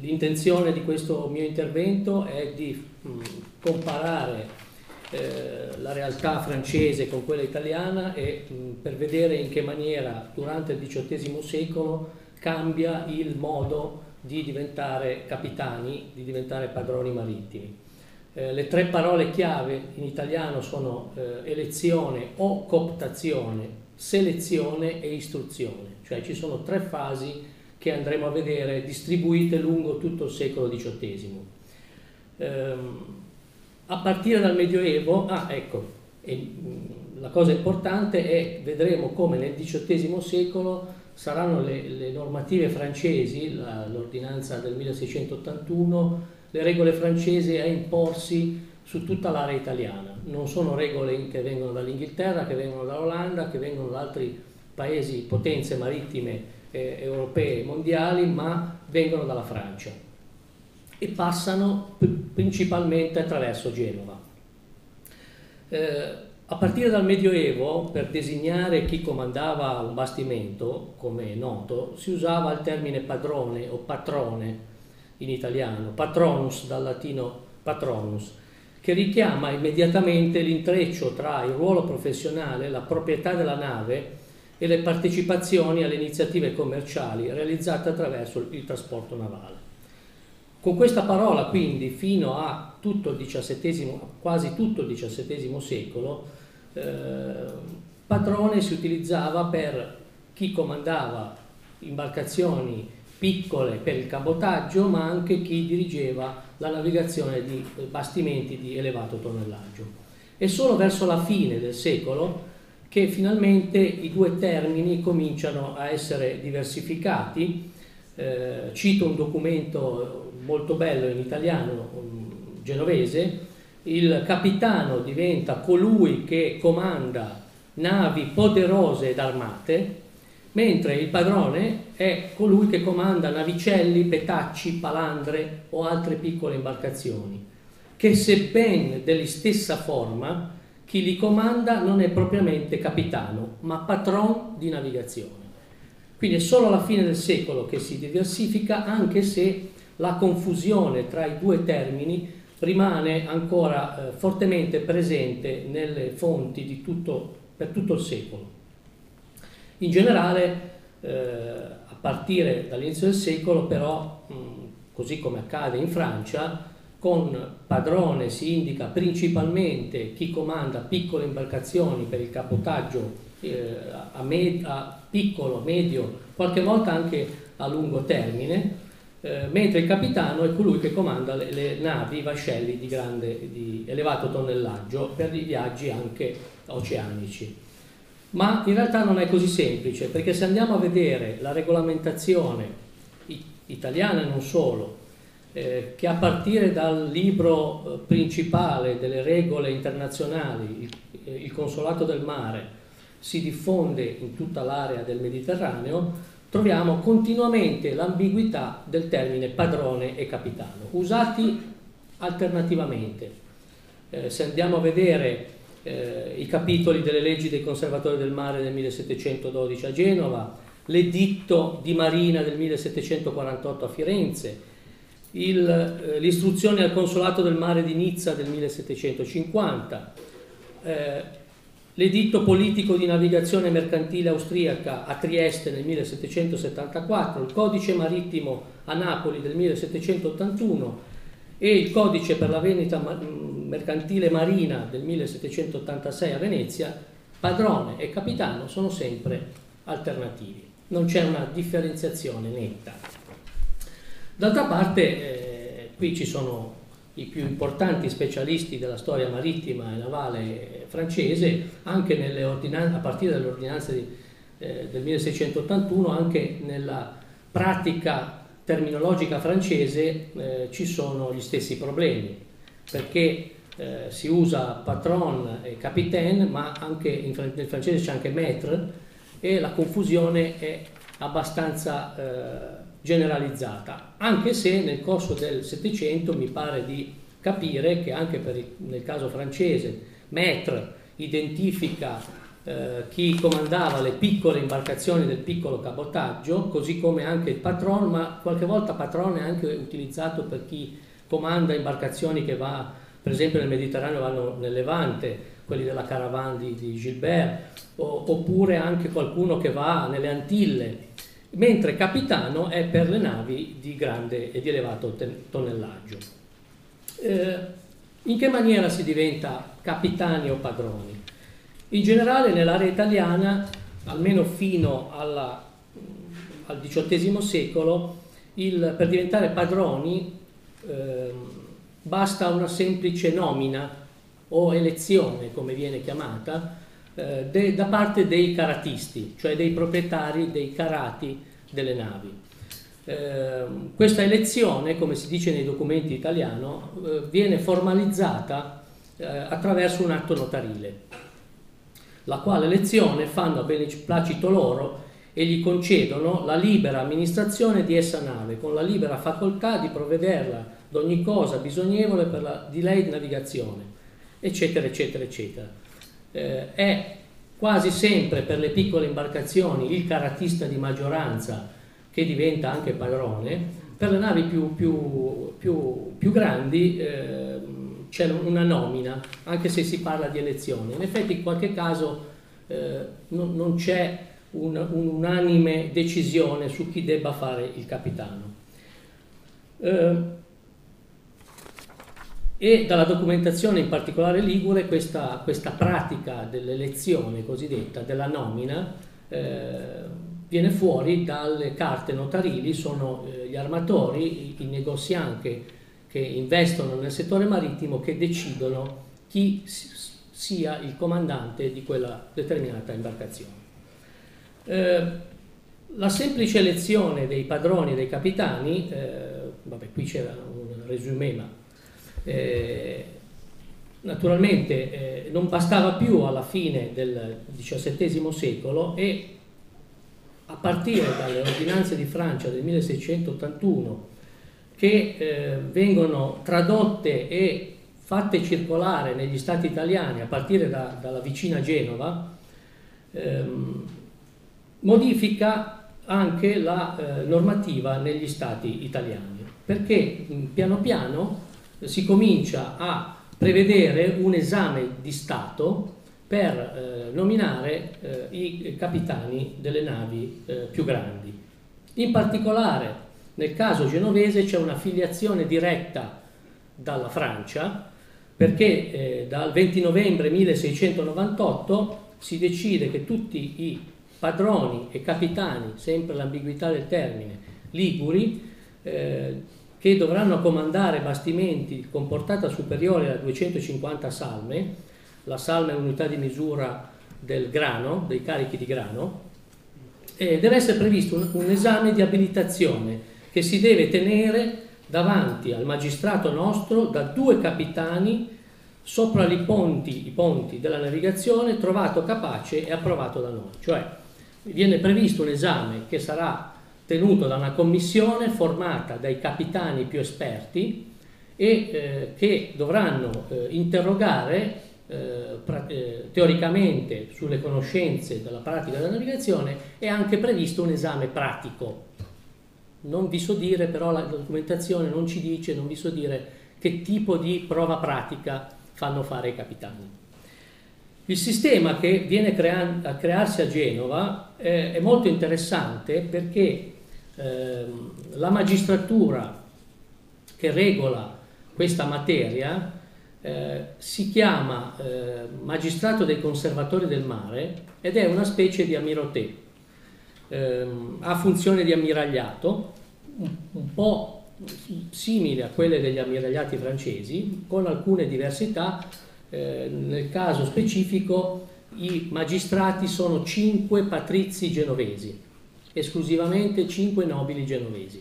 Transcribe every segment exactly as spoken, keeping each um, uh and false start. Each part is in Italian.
l'intenzione di questo mio intervento è di mh, comparare eh, la realtà francese con quella italiana e mh, per vedere in che maniera durante il diciottesimo secolo cambia il modo di diventare capitani, di diventare padroni marittimi. Eh, le tre parole chiave in italiano sono eh, elezione o cooptazione, selezione e istruzione, cioè ci sono tre fasi che andremo a vedere distribuite lungo tutto il secolo diciottesimo. Ehm, a partire dal Medioevo, ah ecco, e, mh, la cosa importante è, vedremo come nel diciottesimo secolo saranno le, le normative francesi, l'ordinanza del milleseicentottantuno, le regole francesi a imporsi su tutta l'area italiana. Non sono regole che vengono dall'Inghilterra, che vengono dall'Olanda, che vengono da altri paesi, potenze marittime eh, europee e mondiali, ma vengono dalla Francia e passano principalmente attraverso Genova. Eh, a partire dal Medioevo, per designare chi comandava un bastimento, come è noto, si usava il termine padrone o patrone in italiano, patronus dal latino patronus, che richiama immediatamente l'intreccio tra il ruolo professionale, la proprietà della nave e le partecipazioni alle iniziative commerciali realizzate attraverso il trasporto navale. Con questa parola, quindi, fino a tutto il diciassettesimo, quasi tutto il diciassettesimo secolo, eh, padrone si utilizzava per chi comandava imbarcazioni piccole per il cabotaggio, ma anche chi dirigeva la navigazione di bastimenti di elevato tonnellaggio. È solo verso la fine del secolo che finalmente i due termini cominciano a essere diversificati. Eh, cito un documento molto bello in italiano, um, genovese: il capitano diventa colui che comanda navi poderose ed armate, mentre il padrone è colui che comanda navicelli, petacci, palandre o altre piccole imbarcazioni, che sebbene della stessa forma, chi li comanda non è propriamente capitano, ma patron di navigazione. Quindi è solo alla fine del secolo che si diversifica, anche se la confusione tra i due termini rimane ancora eh, fortemente presente nelle fonti di tutto, per tutto il secolo. In generale, eh, a partire dall'inizio del secolo, però, mh, così come accade in Francia, con padrone si indica principalmente chi comanda piccole imbarcazioni per il cabotaggio eh, a, med a piccolo, medio, qualche volta anche a lungo termine, eh, mentre il capitano è colui che comanda le, le navi, i vascelli di, grande, di elevato tonnellaggio per i viaggi anche oceanici. Ma in realtà non è così semplice, perché se andiamo a vedere la regolamentazione italiana e non solo, eh, che a partire dal libro eh, principale delle regole internazionali, il, eh, il Consolato del Mare, si diffonde in tutta l'area del Mediterraneo, troviamo continuamente l'ambiguità del termine padrone e capitano, usati alternativamente. Eh, se andiamo a vedere Eh, i capitoli delle leggi dei conservatori del mare del millesettecentododici a Genova, l'editto di Marina del millesettecentoquarantotto a Firenze, eh, l'istruzione al consolato del mare di Nizza del millesettecentocinquanta, eh, l'editto politico di navigazione mercantile austriaca a Trieste nel millesettecentosettantaquattro, il codice marittimo a Napoli del millesettecentottantuno e il codice per la vendita mercantile marina del millesettecentottantasei a Venezia. Padrone e capitano sono sempre alternativi, non c'è una differenziazione netta. D'altra parte eh, qui ci sono i più importanti specialisti della storia marittima e navale francese, anche nelle ordinanze, a partire dalle ordinanze eh, del milleseicentottantuno, anche nella pratica terminologica francese eh, ci sono gli stessi problemi, perché eh, si usa patron e capitaine, ma anche in fran nel francese c'è anche maître, e la confusione è abbastanza eh, generalizzata, anche se nel corso del Settecento mi pare di capire che anche per il, nel caso francese maître identifica eh, chi comandava le piccole imbarcazioni del piccolo cabotaggio, così come anche il patron, ma qualche volta patron è anche utilizzato per chi comanda imbarcazioni che va, per esempio nel Mediterraneo vanno nel Levante, quelli della caravana di, di Gilbert, o, oppure anche qualcuno che va nelle Antille, mentre capitano è per le navi di grande e di elevato tonnellaggio. Eh, in che maniera si diventa capitani o padroni? In generale nell'area italiana, almeno fino alla, al diciottesimo secolo, il, per diventare padroni eh, basta una semplice nomina o elezione, come viene chiamata, eh, de, da parte dei caratisti, cioè dei proprietari dei carati delle navi. Eh, questa elezione, come si dice nei documenti italiani, eh, viene formalizzata eh, attraverso un atto notarile, la quale elezione fanno a beneplacito loro e gli concedono la libera amministrazione di essa nave, con la libera facoltà di provvederla ad ogni cosa bisognevole per la di lei navigazione, eccetera, eccetera, eccetera. Eh, è quasi sempre per le piccole imbarcazioni il caratista di maggioranza che diventa anche padrone. Per le navi più, più, più, più grandi eh, c'è una nomina, anche se si parla di elezione. In effetti in qualche caso eh, non, non c'è un'unanime decisione su chi debba fare il capitano. Eh, E dalla documentazione in particolare ligure questa, questa pratica dell'elezione cosiddetta, della nomina, eh, viene fuori dalle carte notarili. Sono eh, gli armatori, i, i negozianti che, che investono nel settore marittimo, che decidono chi sia il comandante di quella determinata imbarcazione. Eh, la semplice elezione dei padroni e dei capitani, eh, vabbè, qui c'era un resumé, ma Eh, naturalmente eh, non bastava più alla fine del diciassettesimo secolo, e a partire dalle ordinanze di Francia del milleseicentottantuno, che eh, vengono tradotte e fatte circolare negli stati italiani a partire da, dalla vicina Genova, ehm, modifica anche la eh, normativa negli stati italiani, perché mh, piano piano si comincia a prevedere un esame di Stato per eh, nominare eh, i capitani delle navi eh, più grandi. In particolare nel caso genovese c'è una filiazione diretta dalla Francia, perché eh, dal venti novembre milleseicentonovantotto si decide che tutti i padroni e capitani, sempre l'ambiguità del termine, liguri, eh, che dovranno comandare bastimenti con portata superiore a duecentocinquanta salme. La salma è un'unità di misura del grano, dei carichi di grano, e deve essere previsto un, un esame di abilitazione che si deve tenere davanti al magistrato nostro da due capitani sopra i ponti, i ponti della navigazione, trovato capace e approvato da noi. Cioè viene previsto un esame che sarà tenuto da una commissione formata dai capitani più esperti e eh, che dovranno eh, interrogare eh, eh, teoricamente sulle conoscenze della pratica della navigazione. È anche previsto un esame pratico. Non vi so dire, però la documentazione non ci dice, non vi so dire che tipo di prova pratica fanno fare i capitani. Il sistema che viene crea- a crearsi a Genova eh, è molto interessante, perché eh, la magistratura che regola questa materia eh, si chiama eh, magistrato dei conservatori del mare, ed è una specie di amirauté. Eh, ha funzione di ammiragliato, un, un po' simile a quelle degli ammiragliati francesi, con alcune diversità. Eh, nel caso specifico i magistrati sono cinque patrizi genovesi, esclusivamente cinque nobili genovesi,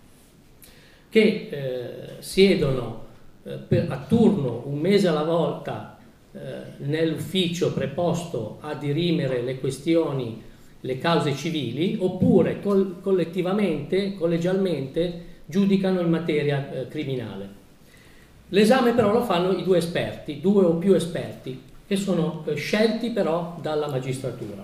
che eh, siedono eh, per, a turno un mese alla volta eh, nell'ufficio preposto a dirimere le questioni, le cause civili, oppure col, collettivamente, collegialmente giudicano in materia eh, criminale. L'esame però lo fanno i due esperti, due o più esperti, e sono eh, scelti però dalla magistratura.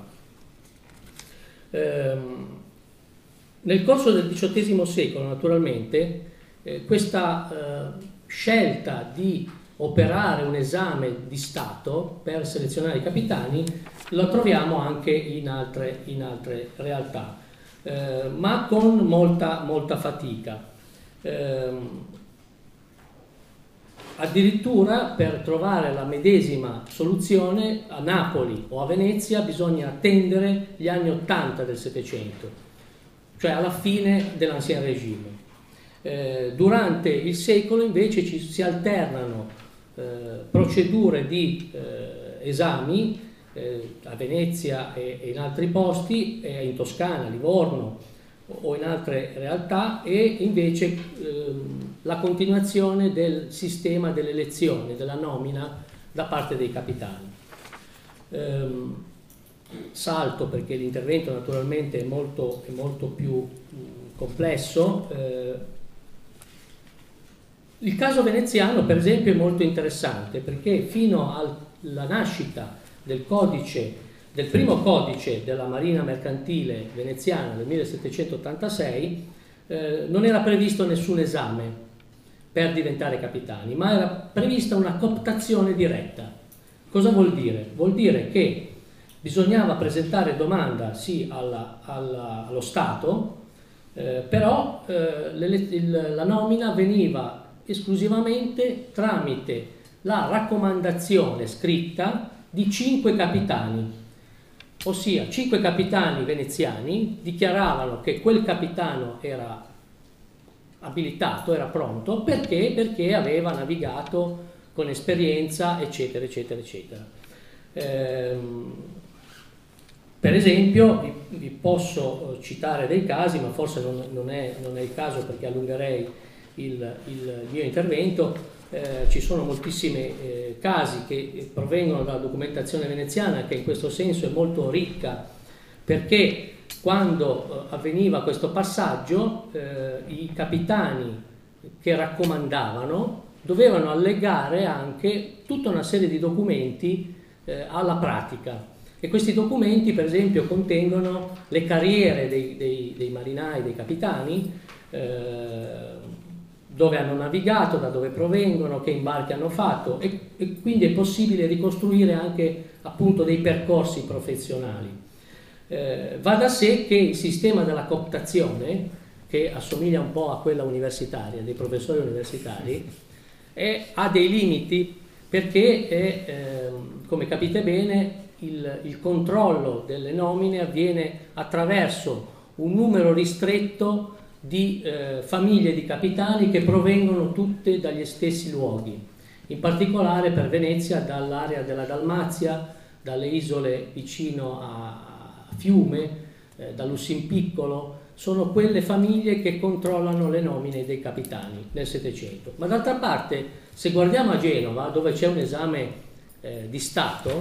Ehm, nel corso del diciottesimo secolo, naturalmente, eh, questa eh, scelta di operare un esame di Stato per selezionare i capitani lo troviamo anche in altre, in altre realtà, eh, ma con molta, molta fatica. Eh, addirittura per trovare la medesima soluzione a Napoli o a Venezia bisogna attendere gli anni ottanta del Settecento, cioè alla fine dell'Ancien Régime. Eh, durante il secolo invece ci si alternano eh, procedure di eh, esami eh, a Venezia e, e in altri posti, e in Toscana, Livorno o in altre realtà, e invece ehm, la continuazione del sistema dell'elezione, della nomina da parte dei capitani. Ehm, salto perché l'intervento naturalmente è molto, è molto più mh, complesso. Eh, il caso veneziano, per esempio, è molto interessante perché fino alla nascita del codice del primo codice della Marina Mercantile Veneziana del millesettecentottantasei eh, non era previsto nessun esame per diventare capitani, ma era prevista una cooptazione diretta. Cosa vuol dire? Vuol dire che bisognava presentare domanda sì alla, alla, allo Stato, eh, però eh, le, il, la nomina veniva esclusivamente tramite la raccomandazione scritta di cinque capitani. Ossia, cinque capitani veneziani dichiaravano che quel capitano era abilitato, era pronto, perché? Perché aveva navigato con esperienza, eccetera, eccetera, eccetera. Ehm, per esempio, vi, vi posso citare dei casi, ma forse non, non, è, non è il caso perché allungherei il, il mio intervento. Eh, ci sono moltissimi eh, casi che provengono dalla documentazione veneziana, che in questo senso è molto ricca, perché quando eh, avveniva questo passaggio eh, i capitani che raccomandavano dovevano allegare anche tutta una serie di documenti eh, alla pratica, e questi documenti per esempio contengono le carriere dei, dei, dei marinai, dei capitani, eh, dove hanno navigato, da dove provengono, che imbarchi hanno fatto, e, e quindi è possibile ricostruire anche appunto dei percorsi professionali. Eh, va da sé che il sistema della cooptazione, che assomiglia un po' a quella universitaria, dei professori universitari, è, ha dei limiti perché, è, eh, come capite bene, il, il controllo delle nomine avviene attraverso un numero ristretto di eh, famiglie di capitani che provengono tutte dagli stessi luoghi, in particolare per Venezia dall'area della Dalmazia, dalle isole vicino a, a Fiume, eh, da Lussimpiccolo. Sono quelle famiglie che controllano le nomine dei capitani nel Settecento. Ma d'altra parte, se guardiamo a Genova, dove c'è un esame eh, di Stato,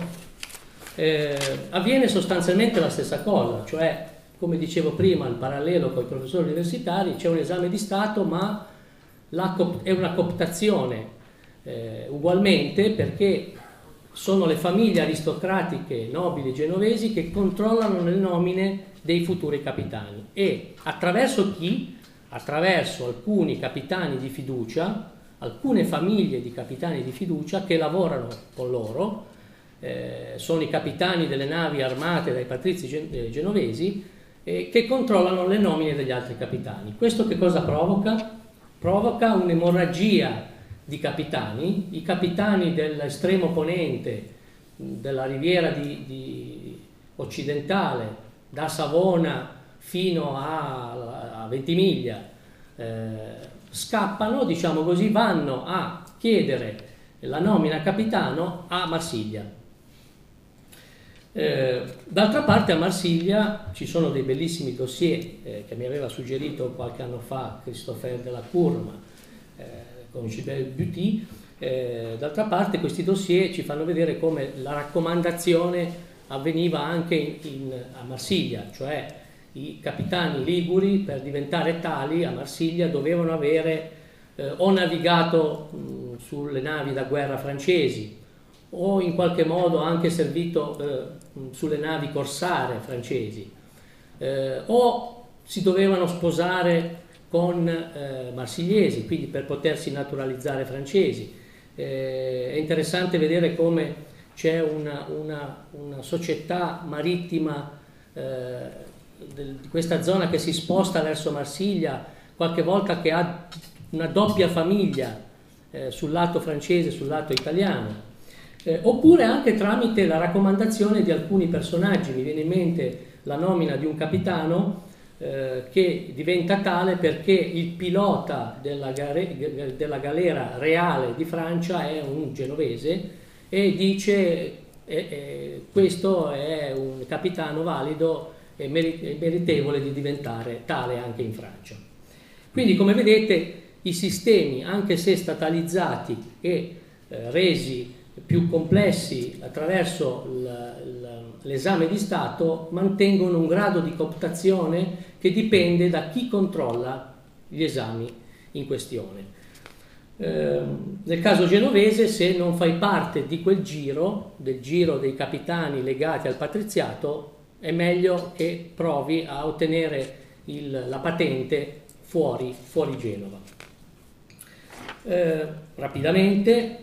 eh, avviene sostanzialmente la stessa cosa, cioè, come dicevo prima, il parallelo con i professori universitari, c'è un esame di Stato, ma la è una cooptazione eh, ugualmente, perché sono le famiglie aristocratiche nobili genovesi che controllano le nomine dei futuri capitani, e attraverso chi? Attraverso alcuni capitani di fiducia, alcune famiglie di capitani di fiducia che lavorano con loro, eh, sono i capitani delle navi armate dai patrizi gen genovesi, eh, che controllano le nomine degli altri capitani. Questo che cosa provoca? Provoca un'emorragia di capitani. I capitani dell'estremo ponente, della riviera di, di occidentale, da Savona fino a, a Ventimiglia, eh, scappano, diciamo così, vanno a chiedere la nomina capitano a Marsiglia. Eh, d'altra parte a Marsiglia ci sono dei bellissimi dossier eh, che mi aveva suggerito qualche anno fa Christopher Delacour, ma, eh, con Gilbert Buty. Eh, d'altra parte questi dossier ci fanno vedere come la raccomandazione avveniva anche in, in, a Marsiglia, cioè i capitani liguri per diventare tali a Marsiglia dovevano avere eh, o navigato mh, sulle navi da guerra francesi, o in qualche modo anche servito eh, sulle navi corsare francesi, eh, o si dovevano sposare con eh, marsigliesi, quindi per potersi naturalizzare francesi. Eh, è interessante vedere come c'è una, una, una società marittima eh, del, di questa zona che si sposta verso Marsiglia, qualche volta che ha una doppia famiglia eh, sul lato francese e sul lato italiano, eh, oppure anche tramite la raccomandazione di alcuni personaggi. Mi viene in mente la nomina di un capitano eh, che diventa tale perché il pilota della, gare, della galera reale di Francia è un genovese, e dice eh, eh, questo è un capitano valido e meritevole di diventare tale anche in Francia. Quindi, come vedete, i sistemi, anche se statalizzati e eh, resi più complessi attraverso l'esame di Stato, mantengono un grado di cooptazione che dipende da chi controlla gli esami in questione. Eh, nel caso genovese, se non fai parte di quel giro, del giro dei capitani legati al patriziato, è meglio che provi a ottenere il, la patente fuori, fuori Genova. Eh, rapidamente,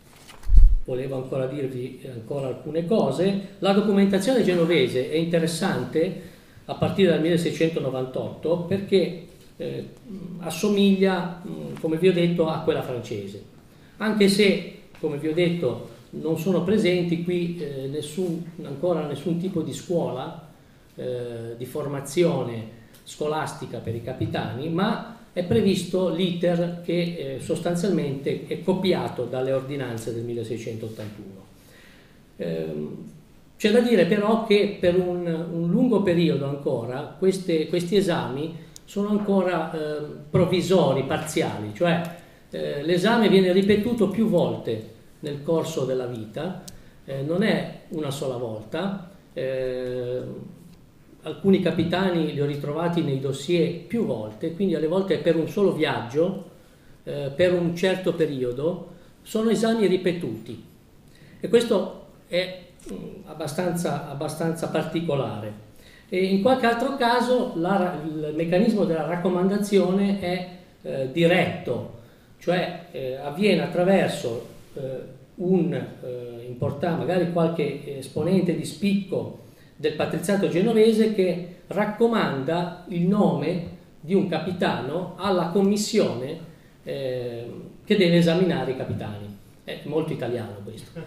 volevo ancora dirvi ancora alcune cose. La documentazione genovese è interessante a partire dal milleseicentonovantotto perché eh, assomiglia, come vi ho detto, a quella francese, anche se, come vi ho detto, non sono presenti qui eh, nessun, ancora nessun tipo di scuola eh, di formazione scolastica per i capitani, ma è previsto l'iter che eh, sostanzialmente è copiato dalle ordinanze del milleseicentottantuno. Eh, c'è da dire però che per un, un lungo periodo ancora queste, questi esami sono ancora eh, provvisori, parziali, cioè eh, l'esame viene ripetuto più volte nel corso della vita, eh, non è una sola volta. Eh, alcuni capitani li ho ritrovati nei dossier più volte, quindi alle volte è per un solo viaggio, eh, per un certo periodo, sono esami ripetuti, e questo è mh, abbastanza, abbastanza particolare. E in qualche altro caso la, il meccanismo della raccomandazione è eh, diretto, cioè eh, avviene attraverso eh, un eh, importante, magari qualche esponente di spicco del patriziato genovese che raccomanda il nome di un capitano alla commissione eh, che deve esaminare i capitani. È molto italiano questo.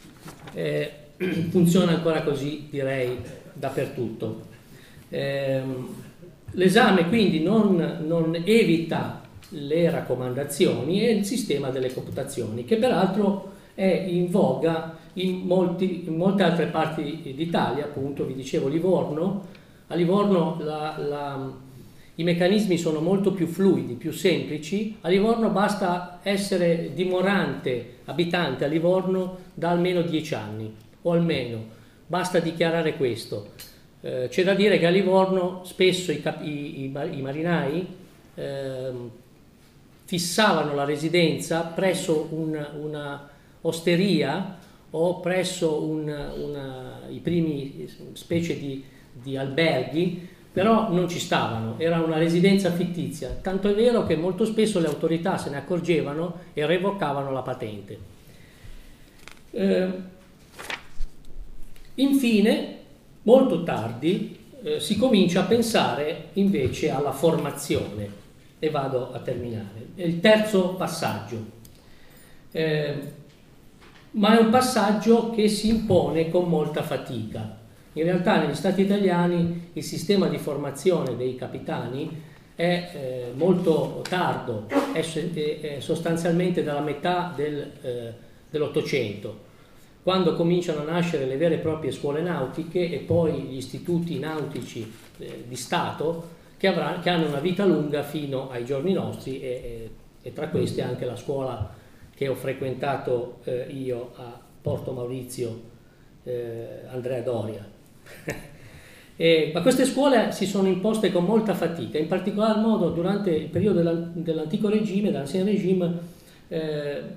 Eh, funziona ancora così, direi, dappertutto. Eh, l'esame quindi non, non evita le raccomandazioni e il sistema delle cooptazioni, che peraltro è in voga in, molti, in molte altre parti d'Italia. Appunto, vi dicevo Livorno. A Livorno la, la, i meccanismi sono molto più fluidi, più semplici. A Livorno basta essere dimorante, abitante a Livorno da almeno dieci anni, o almeno, basta dichiarare questo. Eh, c'è da dire che a Livorno spesso i, i, i, i marinai eh, fissavano la residenza presso un, una osteria o presso un, una, i primi specie di, di alberghi, però non ci stavano, era una residenza fittizia, tanto è vero che molto spesso le autorità se ne accorgevano e revocavano la patente. Eh, infine, molto tardi, eh, si comincia a pensare invece alla formazione, e vado a terminare. È il terzo passaggio. Eh, ma è un passaggio che si impone con molta fatica. In realtà negli Stati italiani il sistema di formazione dei capitani è eh, molto tardo, è, è sostanzialmente dalla metà del, eh, dell'Ottocento, quando cominciano a nascere le vere e proprie scuole nautiche e poi gli istituti nautici eh, di Stato che, avrà, che hanno una vita lunga fino ai giorni nostri, e, e, e tra questi anche la scuola che ho frequentato eh, io a Porto Maurizio, eh, Andrea Doria. e, ma queste scuole si sono imposte con molta fatica, in particolar modo durante il periodo dell'antico regime, dell'ancien regime, eh,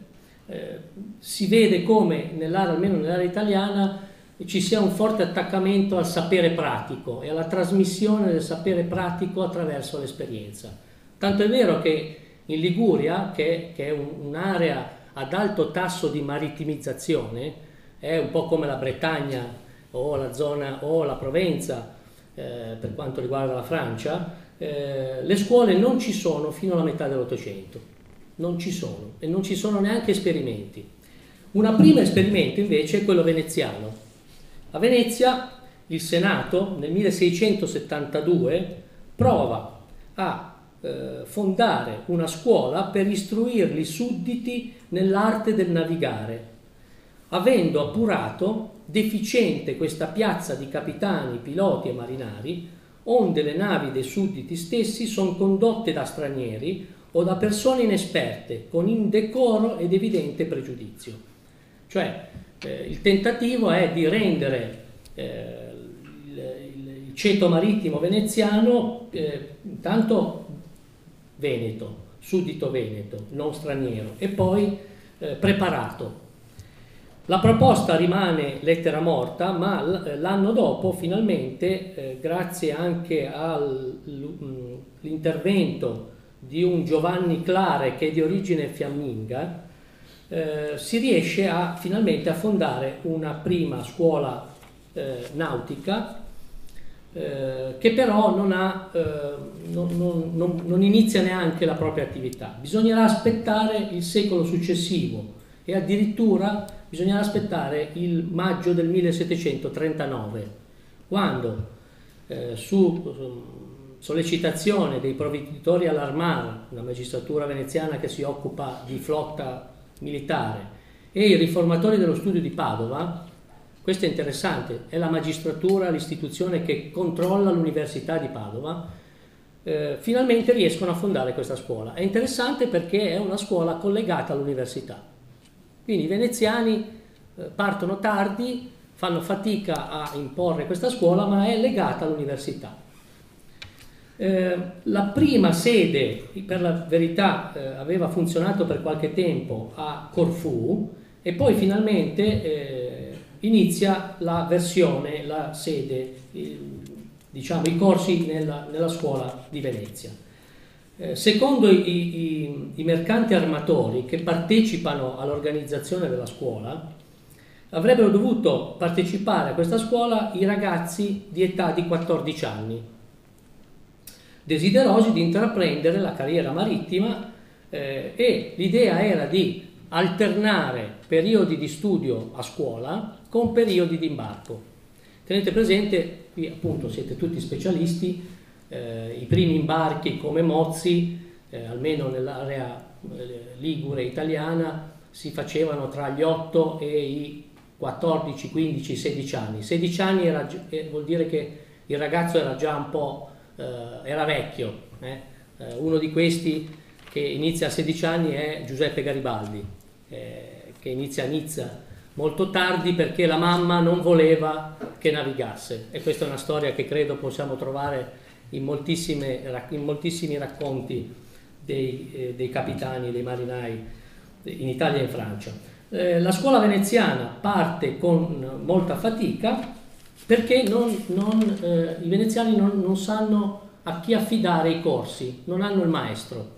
eh, si vede come nell'area, almeno nell'area italiana, ci sia un forte attaccamento al sapere pratico e alla trasmissione del sapere pratico attraverso l'esperienza. Tanto è vero che in Liguria, che, che è un, un'area ad alto tasso di marittimizzazione, è un po' come la Bretagna o la zona o la Provenza eh, per quanto riguarda la Francia, eh, le scuole non ci sono fino alla metà dell'Ottocento, non ci sono e non ci sono neanche esperimenti. Un primo esperimento invece è quello veneziano. A Venezia il Senato nel milleseicentosettantadue prova a eh, fondare una scuola per istruire i sudditi nell'arte del navigare, avendo appurato deficiente questa piazza di capitani, piloti e marinari, onde le navi dei sudditi stessi sono condotte da stranieri o da persone inesperte, con indecoro ed evidente pregiudizio. Cioè, eh, il tentativo è di rendere eh, il, il, il ceto marittimo veneziano eh, intanto veneto, suddito veneto, non straniero, e poi eh, preparato. La proposta rimane lettera morta, ma l'anno dopo finalmente, eh, grazie anche all'intervento di un Giovanni Clare che è di origine fiamminga, eh, si riesce a, finalmente a fondare una prima scuola eh, nautica eh, che però non, ha, eh, non, non, non, non inizia neanche la propria attività. Bisognerà aspettare il secolo successivo e addirittura bisognerà aspettare il maggio del millesettecentotrentanove, quando eh, su sollecitazione dei provveditori all'Armar, una magistratura veneziana che si occupa di flotta militare, e i riformatori dello studio di Padova, questo è interessante, è la magistratura, l'istituzione che controlla l'Università di Padova, eh, finalmente riescono a fondare questa scuola. È interessante perché è una scuola collegata all'università. Quindi i veneziani eh, partono tardi, fanno fatica a imporre questa scuola, ma è legata all'università. Eh, la prima sede, per la verità, eh, aveva funzionato per qualche tempo a Corfù e poi finalmente eh, inizia la versione, la sede, eh, diciamo i corsi nella, nella scuola di Venezia. Eh, secondo i, i, i mercanti armatori che partecipano all'organizzazione della scuola, avrebbero dovuto partecipare a questa scuola i ragazzi di età di quattordici anni, desiderosi di intraprendere la carriera marittima, eh, e l'idea era di alternare periodi di studio a scuola con periodi di imbarco. Tenete presente, qui appunto siete tutti specialisti, eh, i primi imbarchi come mozzi, eh, almeno nell'area eh, ligure italiana, si facevano tra gli otto e i quattordici, quindici, sedici anni. sedici anni era, eh, vuol dire che il ragazzo era già un po', eh, era vecchio. Eh? Eh, uno di questi che inizia a sedici anni è Giuseppe Garibaldi, eh, che inizia a Nizza molto tardi perché la mamma non voleva che navigasse, e questa è una storia che credo possiamo trovare in, moltissime, in moltissimi racconti dei, eh, dei capitani e dei marinai in Italia e in Francia. Eh, la scuola veneziana parte con molta fatica perché non, non, eh, i veneziani non, non sanno a chi affidare i corsi, non hanno il maestro.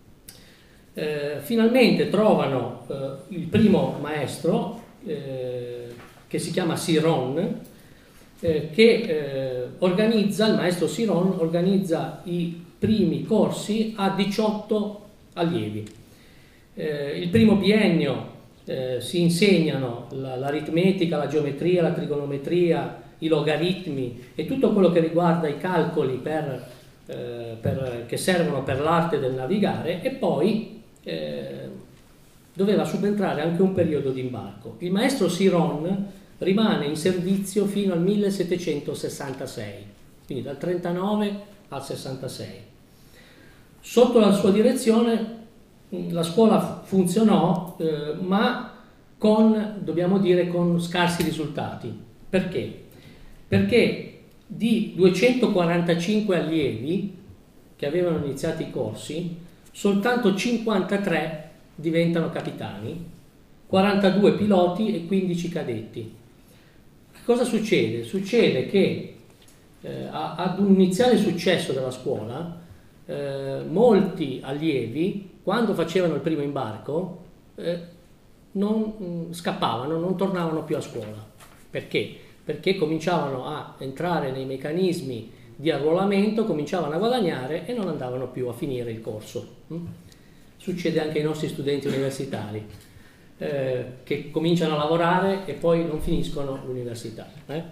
Eh, finalmente trovano eh, il primo maestro, eh, che si chiama Siron, eh, che eh, organizza, il maestro Siron organizza i primi corsi a diciotto allievi. Eh, il primo biennio eh, si insegnano l'aritmetica, la, la geometria, la trigonometria, i logaritmi e tutto quello che riguarda i calcoli per, eh, per, che servono per l'arte del navigare, e poi eh, doveva subentrare anche un periodo di imbarco. Il maestro Siron rimane in servizio fino al millesettecentosessantasei, quindi dal trentanove al sessantasei. Sotto la sua direzione la scuola funzionò, eh, ma con, dobbiamo dire, con scarsi risultati. Perché? Perché di duecentoquarantacinque allievi che avevano iniziato i corsi, soltanto cinquantatré diventano capitani quarantadue piloti e quindici cadetti. Cosa succede? Succede che eh, ad un iniziale successo della scuola, eh, molti allievi, quando facevano il primo imbarco, eh, non mh, scappavano, non tornavano più a scuola. Perché? Perché cominciavano a entrare nei meccanismi di arruolamento, cominciavano a guadagnare e non andavano più a finire il corso. Hm? Succede anche ai nostri studenti universitari, eh, che cominciano a lavorare e poi non finiscono l'università. Eh?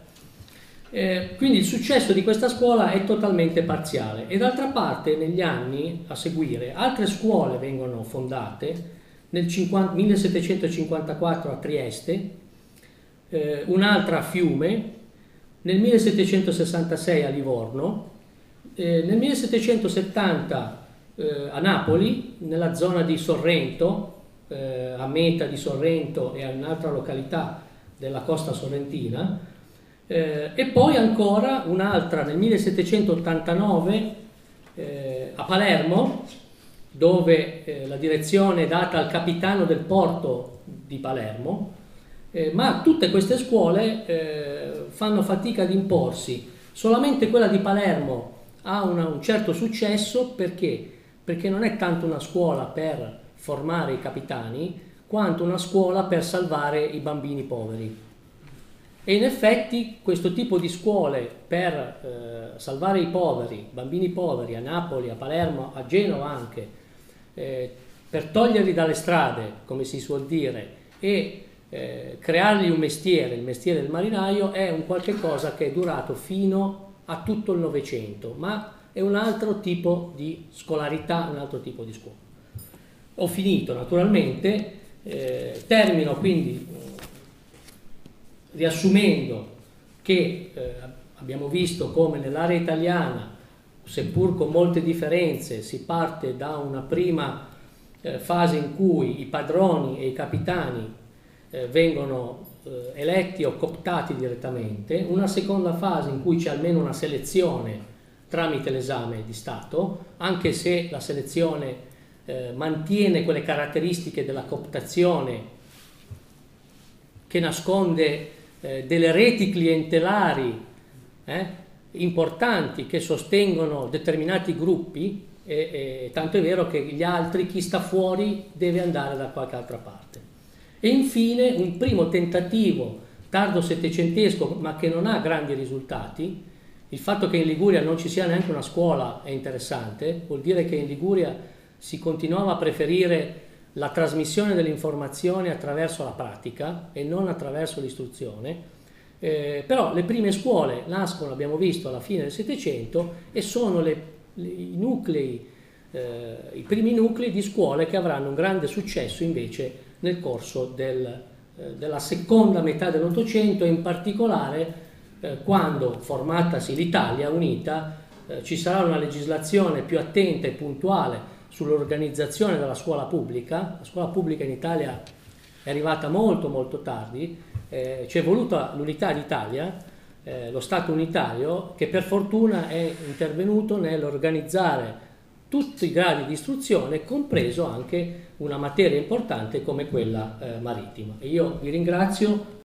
Eh, quindi il successo di questa scuola è totalmente parziale e d'altra parte negli anni a seguire altre scuole vengono fondate, nel millesettecentocinquantaquattro a Trieste, eh, un'altra a Fiume, nel millesettecentosessantasei a Livorno, eh, nel millesettecentosettanta eh, a Napoli, nella zona di Sorrento, eh, a Meta di Sorrento e a un'altra località della costa sorrentina, eh, e poi ancora un'altra nel millesettecentottantanove eh, a Palermo, dove eh, la direzione è data al capitano del porto di Palermo, eh, ma tutte queste scuole eh, fanno fatica ad imporsi. Solamente quella di Palermo ha una, un certo successo perché? Perché non è tanto una scuola per formare i capitani, quanto una scuola per salvare i bambini poveri. E in effetti questo tipo di scuole per eh, salvare i poveri, bambini poveri, a Napoli, a Palermo, a Genova anche, eh, per toglierli dalle strade, come si suol dire, e eh, creargli un mestiere, il mestiere del marinaio, è un qualche cosa che è durato fino a tutto il Novecento, ma è un altro tipo di scolarità, un altro tipo di scuola. Ho finito naturalmente, eh, termino quindi riassumendo che eh, abbiamo visto come nell'area italiana, seppur con molte differenze, si parte da una prima eh, fase in cui i padroni e i capitani eh, vengono eh, eletti o cooptati direttamente, una seconda fase in cui c'è almeno una selezione tramite l'esame di Stato, anche se la selezione eh, mantiene quelle caratteristiche della cooptazione che nasconde eh, delle reti clientelari eh, importanti che sostengono determinati gruppi, e, e, tanto è vero che gli altri, chi sta fuori, deve andare da qualche altra parte. E infine un primo tentativo tardo settecentesco, ma che non ha grandi risultati. Il fatto che in Liguria non ci sia neanche una scuola è interessante, vuol dire che in Liguria si continuava a preferire la trasmissione delle informazioni attraverso la pratica e non attraverso l'istruzione, eh, però le prime scuole nascono, abbiamo visto, alla fine del Settecento e sono le, le, i nuclei, eh, i primi nuclei di scuole che avranno un grande successo invece nel corso del, eh, della seconda metà dell'Ottocento e in particolare eh, quando, formatasi l'Italia unita, eh, ci sarà una legislazione più attenta e puntuale sull'organizzazione della scuola pubblica. La scuola pubblica in Italia è arrivata molto molto tardi, eh, ci è voluta l'unità d'Italia, eh, lo Stato unitario, che per fortuna è intervenuto nell'organizzare tutti i gradi di istruzione, compreso anche una materia importante come quella eh, marittima. E io vi ringrazio.